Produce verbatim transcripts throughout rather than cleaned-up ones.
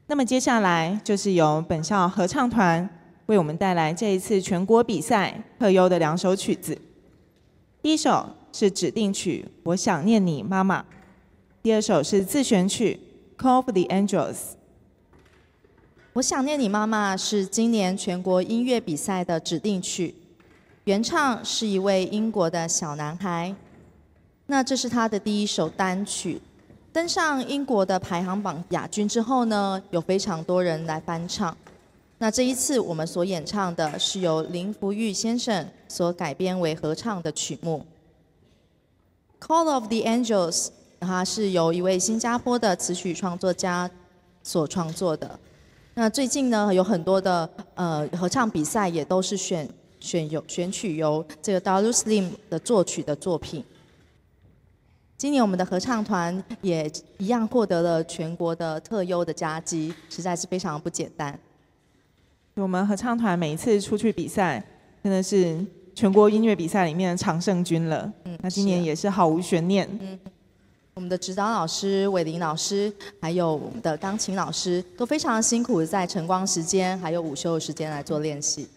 那么接下来就是由本校合唱团为我们带来这一次全国比赛特优的两首曲子。第一首是指定曲《我想念你妈妈》，第二首是自选曲《Call of the Angels》。 我想念你妈妈是今年全国音乐比赛的指定曲，原唱是一位英国的小男孩。那这是他的第一首单曲，登上英国的排行榜亚军之后呢，有非常多人来翻唱。那这一次我们所演唱的是由林福玉先生所改编为合唱的曲目《Call of the Angels》，它是由一位新加坡的词曲创作家所创作的。那最近呢，有很多的呃合唱比赛也都是选选由选取由这个 Darul Slim 的作曲的作品。今年我们的合唱团也一样获得了全国的特优的佳绩，实在是非常不简单。 我们合唱团每一次出去比赛，真的是全国音乐比赛里面的常胜军了。嗯，那今年也是毫无悬念。 嗯，我们的指导老师伟林老师，还有我们的钢琴老师，都非常辛苦，在晨光时间还有午休的时间来做练习。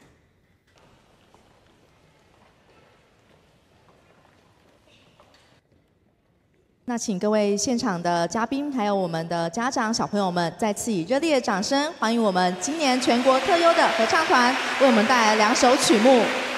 那请各位现场的嘉宾，还有我们的家长、小朋友们，再次以热烈的掌声欢迎我们今年全国特优的合唱团，为我们带来两首曲目。